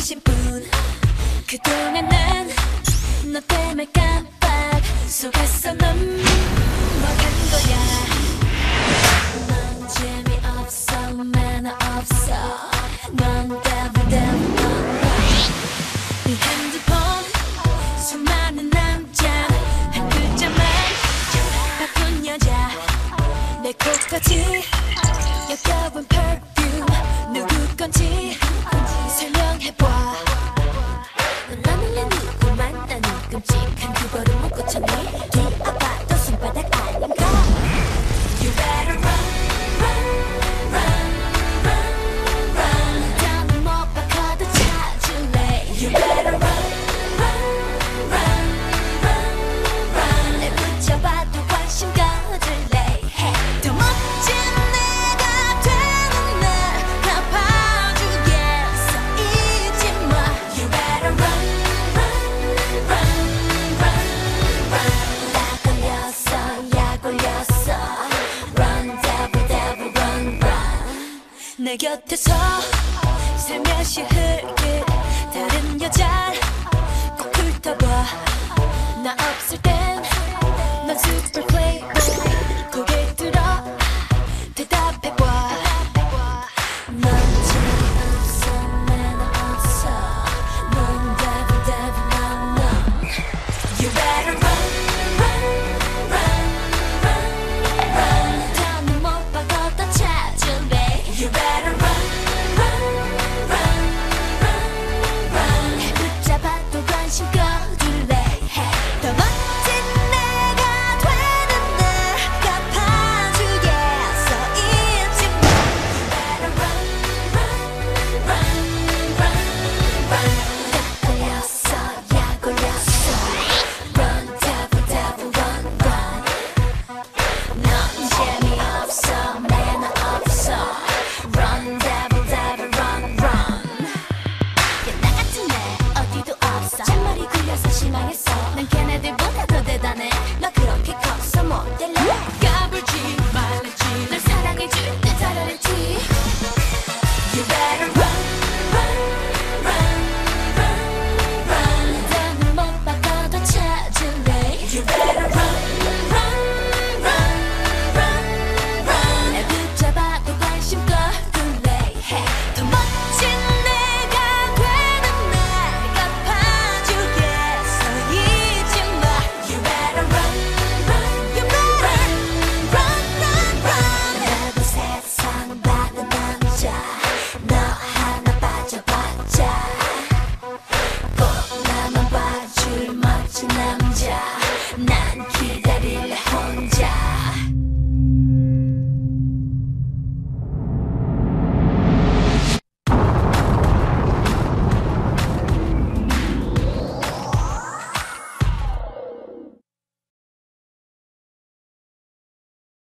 신뿐. 그동안 난 너 때문에 깜빡 속았어. 넌 뭐 한 거야. 넌 재미없어, 매너 없어. 넌 devil 네 핸드폰 수많은 남자 한 글자만 바꾼 여자. 내 코까지 역겨운 perfume 누구 건지 설명해봐. 나는 내 누구 만나는 끔찍한 그 버릇 못 고쳤니? 뒤아봐도 손바닥 아닌가? You better run, run, run, run, run. 더는 못 바꿔도 찾을래. You better run, run, run, run, run. 내 붙잡아도 관심 가질래. Hey. 더 멋진 내가 되는 날 나 봐주겠어. 잊지 마. You better run, run, run, run, run. 나 걸렸어, 약 올렸어. Run, devil, devil, run, run. 내 곁에서 살며시 흘릴 다른 여자 꼭 훑어봐. 나 없을 땐 넌 super player.